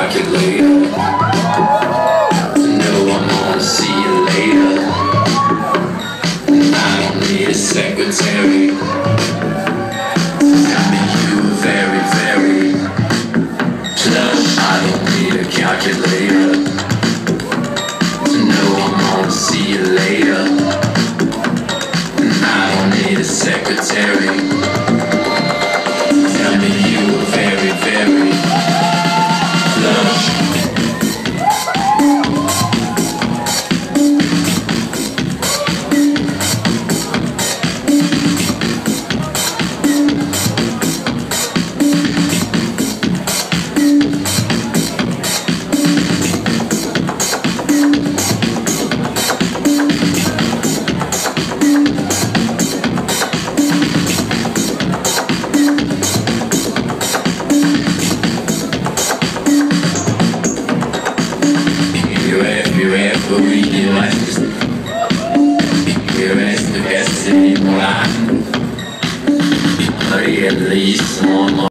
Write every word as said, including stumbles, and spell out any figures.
calculator to know I'm gonna see you later. And I don't need a secretary to tell me you were very, very plush. I don't need a calculator to know I'm gonna see you later. And I don't need a secretary. Tell me you were very, very plush. But we do like we're as the best anymore. At least one more.